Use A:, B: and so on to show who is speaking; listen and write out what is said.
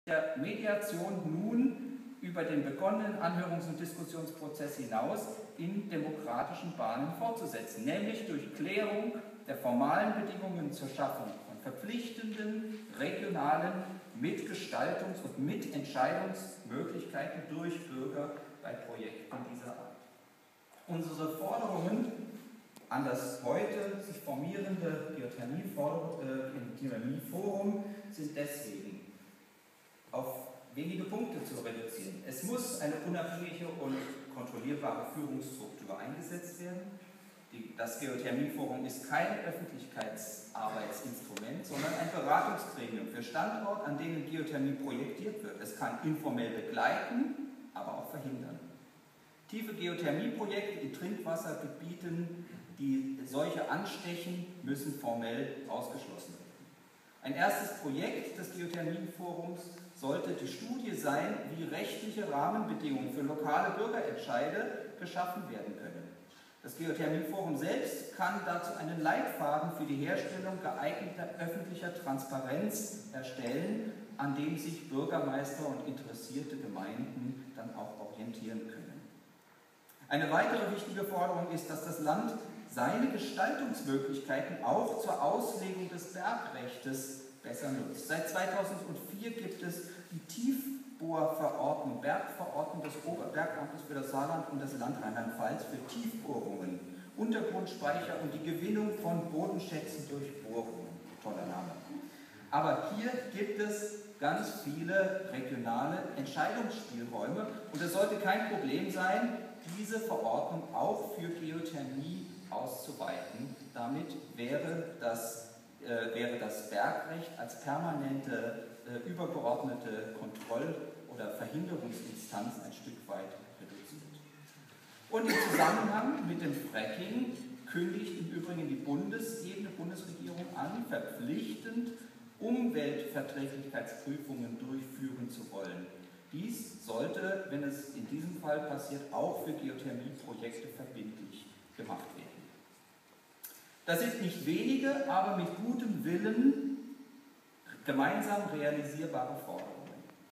A: der Mediation nun über den begonnenen Anhörungs- und Diskussionsprozess hinaus in demokratischen Bahnen fortzusetzen, nämlich durch Klärung der formalen Bedingungen zur Schaffung von verpflichtenden, regionalen Mitgestaltungs- und Mitentscheidungsmöglichkeiten durch Bürger bei Projekten dieser Art. Unsere Forderungen an das heute sich formierende Geothermie-Forum sind deswegen auf wenige Punkte zu reduzieren. Es muss eine unabhängige und kontrollierbare Führungsstruktur eingesetzt werden. Das Geothermie-Forum ist kein Öffentlichkeitsarbeitsinstrument, sondern ein Beratungsgremium für Standorte, an denen Geothermie projektiert wird. Es kann informell begleiten, aber auch verhindern. Tiefe Geothermieprojekte in Trinkwassergebieten, die solche anstechen, müssen formell ausgeschlossen werden. Ein erstes Projekt des Geothermie-Forums sollte die Studie sein, wie rechtliche Rahmenbedingungen für lokale Bürgerentscheide geschaffen werden können. Das Geothermie-Forum selbst kann dazu einen Leitfaden für die Herstellung geeigneter öffentlicher Transparenz erstellen, an dem sich Bürgermeister und interessierte Gemeinden dann auch orientieren können. Eine weitere wichtige Forderung ist, dass das Land seine Gestaltungsmöglichkeiten auch zur Auslegung des Bergrechtes besser nutzt. Seit 2004 gibt es die Tiefbohrverordnung, Bergverordnung des Oberbergamtes für das Saarland und das Land Rheinland-Pfalz für Tiefbohrungen, Untergrundspeicher und die Gewinnung von Bodenschätzen durch Bohrungen. Toller Name. Aber hier gibt es ganz viele regionale Entscheidungsspielräume und es sollte kein Problem sein, diese Verordnung auch für Geothermie auszuweiten. Damit wäre das Bergrecht als permanente, übergeordnete Kontroll- oder Verhinderungsinstanz ein Stück weit reduziert. Und im Zusammenhang mit dem Fracking kündigt im Übrigen die Bundesregierung an, verpflichtend Umweltverträglichkeitsprüfungen durchführen zu wollen. Dies sollte, wenn es in diesem Fall passiert, auch für Geothermieprojekte verbindlich gemacht werden. Das sind nicht wenige, aber mit gutem Willen gemeinsam realisierbare Forderungen.